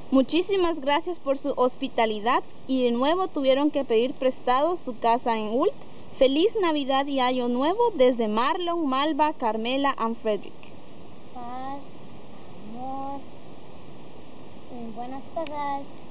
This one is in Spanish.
Muchísimas gracias por su hospitalidad y de nuevo tuvieron que pedir prestado su casa en Ult. Feliz Navidad y Año Nuevo desde Marlon, Malva, Carmela and Frederick. Paz, amor, buenas cosas.